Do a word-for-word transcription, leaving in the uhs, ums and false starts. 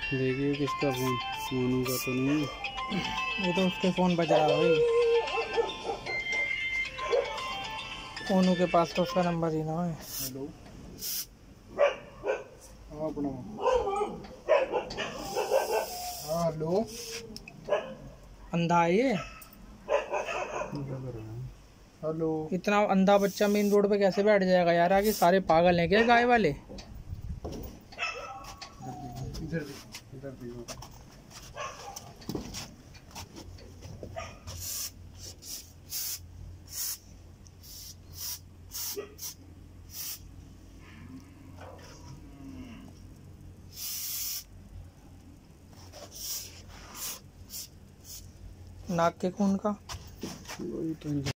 देखिए किसका फोन, मोनू का तो नहीं। ये तो उसके फोन बज रहा है भाई, मोनू के पास तो उसका नंबर ही ना है। हेलो, हाँ अपना, हाँ हेलो। अंधा है ये, हेलो। इतना अंधा बच्चा मेन रोड पे कैसे बैठ जाएगा यार? आगे सारे पागल हैं क्या गाय वाले? इधर इधर देखो। नाक के खून का वही तो